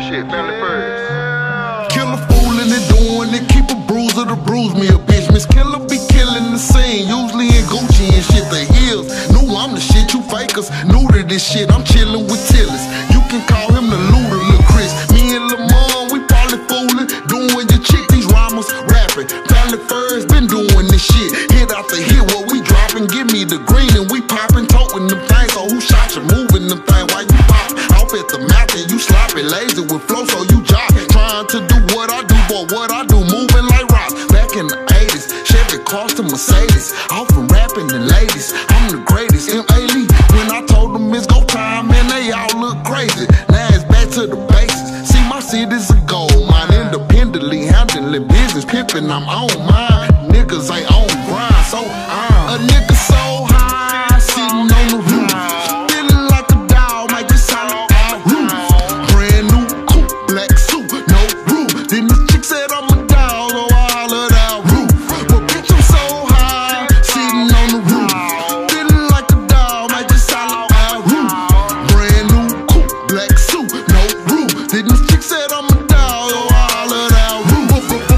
shit, family first. Kill a fool in the doing it, keep a bruiser to bruise me a bitch. Miss Killer be killing the scene, usually in Gucci and shit. The heels, knew I'm the shit, you fakers new to this shit. I'm chilling with Tillis, you can call him the looter, Lil Chris. Me and Lamar, we probably fooling, doing your chick, these rhymes rapping. Family first, been doing this shit, hit after hit, what we dropping, give me the green and we popping, toting them things. So who shot you, moving them things, why you pop off at the mouth and you sloppy, lazy with flow, so you jock, trying to do what I do, but what I do, moving like rocks. Back in the 80s, Chevy crossed to Mercedes, off from rapping the ladies, I'm the greatest, M.A. Lee. When I told them it's go time, man, they all look crazy. Now it's back to the basics, see my city's a gold mine, independently handling business, pimping, I'm on mine. Niggas ain't on grind, so a nigga so high, sitting on the roof, feeling like a dog, might just sound like a roof. Brand new coupe, black suit, no roof. Then the chick said I'm a dog, so I hollered out roof. But bitch, I'm so high, sitting on the roof, feeling like a dog, might just sound like a roof. Brand new coupe, black suit, no roof. Then the chick said I'm a dog, so I hollered out roof.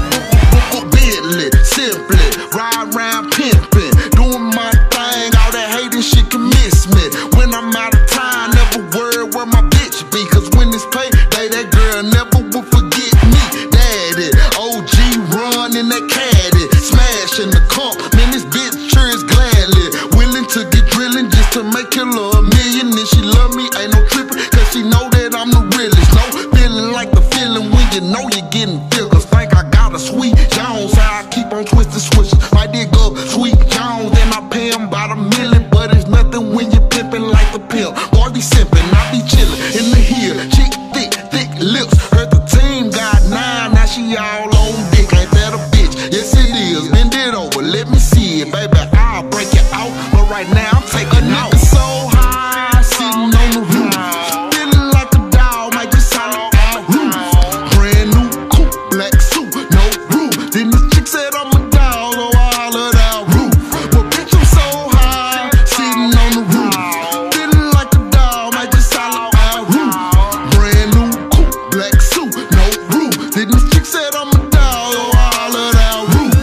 Bentley, simply, ride around pimping, doing my thing, all that hating shit can miss me. When I'm out of time, never worry where my bitch be, cause when it's payday, that girl never will forget me. Daddy, OG run in that caddy, smashing the comp, man, this bitch sure is gladly willing to get drilling just to make her love a million. And she love me, ain't no tripping, cause she know that I'm the realest. No feeling like the feeling when you know you're getting figures. Think I got a sweet Jones, how I keep on twisting switches. I dig up sweet Jones, then I pay him about $1 million, but it's nothing when you pimping like the pimp. Boy be simping, I be chillin' in the hill, chick thick lips. Heard the team got 9, now she all on dick. Ain't that a bitch? Yes it is. Bend it over, let me see it, baby. I'll break it out, but right now I'm taking out. So high, sitting on the roof, feeling like a dog, might just sound like a roof. Brand new coupe, black suit, no roof. Then the chick said I'm a dog, so I hollered out roof. But bitch, I'm so high, sitting on the roof, feeling like a dog, might just sound like a roof. Brand new coupe, black suit, no roof. Then the chick said I'm a dog, so I hollered out roof.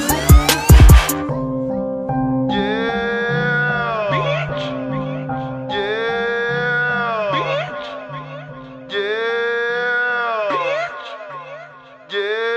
Yeah, bitch. Yeah, bitch. Yeah, bitch. Yeah.